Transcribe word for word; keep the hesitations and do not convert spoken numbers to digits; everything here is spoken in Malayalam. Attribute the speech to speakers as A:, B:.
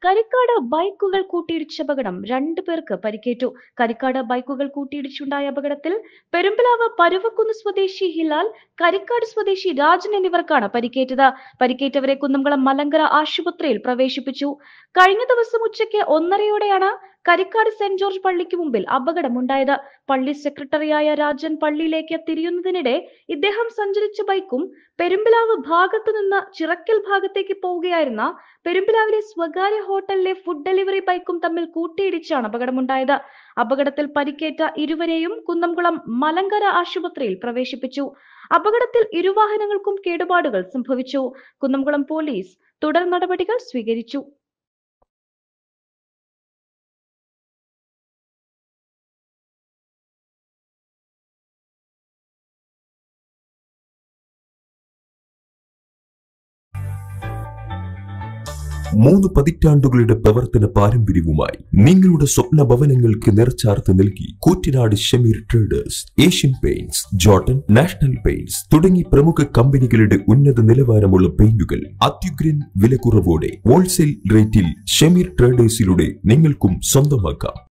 A: കരിക്കാട് ബൈക്കുകൾ കൂട്ടിയിടിച്ച അപകടം രണ്ടു പേർക്ക് പരിക്കേറ്റു. കരിക്കാട് ബൈക്കുകൾ കൂട്ടിയിടിച്ചുണ്ടായ അപകടത്തിൽ പെരുമ്പിലാവ് പരുവക്കുന്ന് സ്വദേശി ഹിലാൽ, കരിക്കാട് സ്വദേശി രാജൻ എന്നിവർക്കാണ് പരിക്കേറ്റത്. പരിക്കേറ്റവരെ കുന്നംകുളം മലങ്കര ആശുപത്രിയിൽ പ്രവേശിപ്പിച്ചു. കഴിഞ്ഞ ദിവസം ഉച്ചയ്ക്ക് ഒന്നരയോടെയാണ് കരിക്കാട് സെന്റ് ജോർജ് പള്ളിക്ക് മുമ്പിൽ അപകടമുണ്ടായത്. പള്ളി സെക്രട്ടറിയായ രാജൻ പള്ളിയിലേക്ക് തിരിയുന്നതിനിടെ ഇദ്ദേഹം സഞ്ചരിച്ച ബൈക്കും പെരുമ്പിലാവ് ഭാഗത്തു നിന്ന് ചിറക്കൽ ഭാഗത്തേക്ക് പോവുകയായിരുന്ന പെരുമ്പിലാവിലെ സ്വകാര്യ ഹോട്ടലിലെ ഫുഡ് ഡെലിവറി ബൈക്കും തമ്മിൽ കൂട്ടിയിടിച്ചാണ് അപകടമുണ്ടായത്. അപകടത്തിൽ പരിക്കേറ്റ ഇരുവരെയും കുന്നംകുളം മലങ്കര ആശുപത്രിയിൽ പ്രവേശിപ്പിച്ചു. അപകടത്തിൽ ഇരുവാഹനങ്ങൾക്കും കേടുപാടുകൾ സംഭവിച്ചു. കുന്നംകുളം പോലീസ് തുടർ നടപടികൾ സ്വീകരിച്ചു.
B: മൂന്ന് പതിറ്റാണ്ടുകളുടെ പ്രവർത്തന പാരമ്പര്യവുമായി നിങ്ങളുടെ സ്വപ്ന ഭവനങ്ങൾക്ക് നിറച്ചാർത്ത് നൽകി Koottanad Shameer traders, Asian paints, Jordan, national paints തുടങ്ങി പ്രമുഖ കമ്പനികളുടെ ഉന്നത നിലവാരമുള്ള പെയിന്റുകൾ അത്യുഗ്രൻ വിലക്കുറവോടെ ഹോൾസെയിൽ റേറ്റിൽ ഷമീർ ട്രേഡേഴ്സിലൂടെ നിങ്ങൾക്കും സ്വന്തമാക്കാം.